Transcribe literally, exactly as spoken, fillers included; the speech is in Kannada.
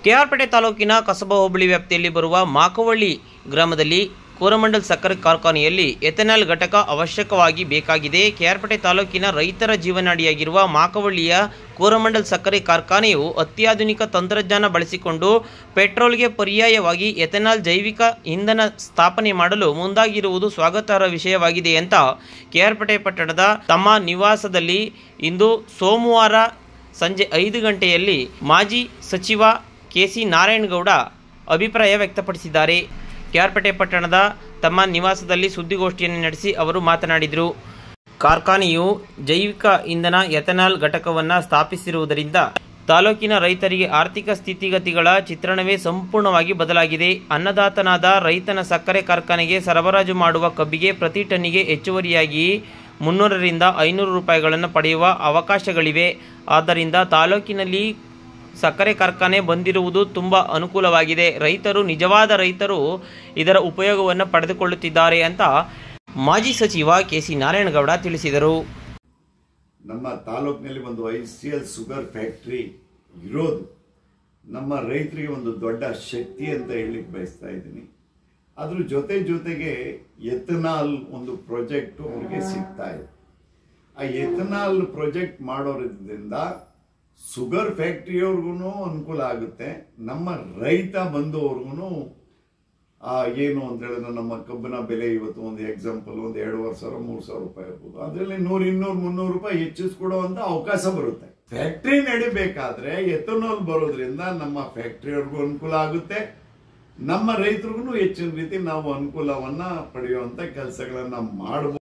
ಕೆಆರ್ಪೇಟೆ ತಾಲೂಕಿನ ಕಸಬಾ ಹೋಬಳಿ ವ್ಯಾಪ್ತಿಯಲ್ಲಿ ಬರುವ ಮಾಕವಳ್ಳಿ ಗ್ರಾಮದಲ್ಲಿ ಕೋರಮಂಡಲ್ ಸಕ್ಕರೆ ಕಾರ್ಖಾನೆಯಲ್ಲಿ ಎಥೆನಾಲ್ ಘಟಕ ಅವಶ್ಯಕವಾಗಿ ಬೇಕಾಗಿದೆ. ಕೆಆರ್ಪೇಟೆ ತಾಲೂಕಿನ ರೈತರ ಜೀವನಾಡಿಯಾಗಿರುವ ಮಾಕವಳ್ಳಿಯ ಕೋರಮಂಡಲ್ ಸಕ್ಕರೆ ಕಾರ್ಖಾನೆಯು ಅತ್ಯಾಧುನಿಕ ತಂತ್ರಜ್ಞಾನ ಬಳಸಿಕೊಂಡು ಪೆಟ್ರೋಲ್ಗೆ ಪರ್ಯಾಯವಾಗಿ ಎಥೆನಾಲ್ ಜೈವಿಕ ಇಂಧನ ಸ್ಥಾಪನೆ ಮಾಡಲು ಮುಂದಾಗಿರುವುದು ಸ್ವಾಗತಾರ್ಹ ವಿಷಯವಾಗಿದೆ ಅಂತ ಕೆಆರ್ಪೇಟೆ ಪಟ್ಟಣದ ತಮ್ಮ ನಿವಾಸದಲ್ಲಿ ಇಂದು ಸೋಮವಾರ ಸಂಜೆ ಐದು ಗಂಟೆಯಲ್ಲಿ ಮಾಜಿ ಸಚಿವ ಕೆಸಿ ನಾರಾಯಣಗೌಡ ಅಭಿಪ್ರಾಯ ವ್ಯಕ್ತಪಡಿಸಿದ್ದಾರೆ. ಕೆಆರ್ಪೇಟೆ ಪಟ್ಟಣದ ತಮ್ಮ ನಿವಾಸದಲ್ಲಿ ಸುದ್ದಿಗೋಷ್ಠಿಯನ್ನು ನಡೆಸಿ ಅವರು ಮಾತನಾಡಿದರು. ಕಾರ್ಖಾನೆಯು ಜೈವಿಕ ಇಂಧನ ಎಥೆನಾಲ್ ಘಟಕವನ್ನು ಸ್ಥಾಪಿಸಿರುವುದರಿಂದ ತಾಲೂಕಿನ ರೈತರಿಗೆ ಆರ್ಥಿಕ ಸ್ಥಿತಿಗತಿಗಳ ಚಿತ್ರಣವೇ ಸಂಪೂರ್ಣವಾಗಿ ಬದಲಾಗಿದೆ. ಅನ್ನದಾತನಾದ ರೈತನ ಸಕ್ಕರೆ ಕಾರ್ಖಾನೆಗೆ ಸರಬರಾಜು ಮಾಡುವ ಕಬ್ಬಿಗೆ ಪ್ರತಿ ಟನ್ನಿಗೆ ಹೆಚ್ಚುವರಿಯಾಗಿ ಮುನ್ನೂರರಿಂದ ಐನೂರು ರೂಪಾಯಿಗಳನ್ನು ಪಡೆಯುವ ಅವಕಾಶಗಳಿವೆ. ಆದ್ದರಿಂದ ತಾಲೂಕಿನಲ್ಲಿ ಸಕ್ಕರೆ ಕಾರ್ಖಾನೆ ಬಂದಿರುವುದು ತುಂಬ ಅನುಕೂಲವಾಗಿದೆ. ರೈತರು ನಿಜವಾದ ರೈತರು ಇದರ ಉಪಯೋಗವನ್ನು ಪಡೆದುಕೊಳ್ಳುತ್ತಿದ್ದಾರೆ ಅಂತ ಮಾಜಿ ಸಚಿವ ಕೆಸಿ ನಾರಾಯಣಗೌಡ ತಿಳಿಸಿದರು. ನಮ್ಮ ತಾಲೂಕಿನಲ್ಲಿ ಒಂದು I C L sugar factory ಇರೋದು ನಮ್ಮ ರೈತರಿಗೆ ಒಂದು ದೊಡ್ಡ ಶಕ್ತಿ ಅಂತ ಹೇಳಲಿಕ್ಕೆ ಬಯಸ್ತಾ ಇದ್ದೀನಿ. ಅದ್ರ ಜೊತೆ ಜೊತೆಗೆ ಎಥೆನಾಲ್ ಒಂದು ಪ್ರಾಜೆಕ್ಟ್ ಅವ್ರಿಗೆ ಸಿಗ್ತಾ ಇದೆ. ಆ ಎಥೆನಾಲ್ ಪ್ರಾಜೆಕ್ಟ್ ಮಾಡೋದ್ರಿಂದ ಶುಗರ್ ಫ್ಯಾಕ್ಟ್ರಿಯವ್ರಿಗೂ ಅನುಕೂಲ ಆಗುತ್ತೆ, ನಮ್ಮ ರೈತ ಬಂದವ್ರಿಗೂ ಏನು ಅಂತ ಹೇಳಿದ್ರೆ ನಮ್ಮ ಕಬ್ಬಿನ ಬೆಲೆ ಇವತ್ತು ಒಂದು ಎಕ್ಸಾಂಪಲ್ ಒಂದು ಎರಡೂವರೆ ಸಾವಿರ ಮೂರು ಸಾವಿರ ರೂಪಾಯಿ ಇರ್ಬೋದು, ಅದರಲ್ಲಿ ನೂರು ಇನ್ನೂರು ಮುನ್ನೂರು ರೂಪಾಯಿ ಹೆಚ್ಚಿಸ್ಕೊಡುವಂತ ಅವಕಾಶ ಬರುತ್ತೆ. ಫ್ಯಾಕ್ಟ್ರಿ ನಡಿಬೇಕಾದ್ರೆ ಎಥೆನಾಲ್ ಬರೋದ್ರಿಂದ ನಮ್ಮ ಫ್ಯಾಕ್ಟ್ರಿಯವ್ರಿಗೂ ಅನುಕೂಲ ಆಗುತ್ತೆ, ನಮ್ಮ ರೈತರಿಗೂ ಹೆಚ್ಚಿನ ರೀತಿ ನಾವು ಅನುಕೂಲವನ್ನ ಪಡೆಯುವಂತ ಕೆಲಸಗಳನ್ನ ಮಾಡಬಹುದು.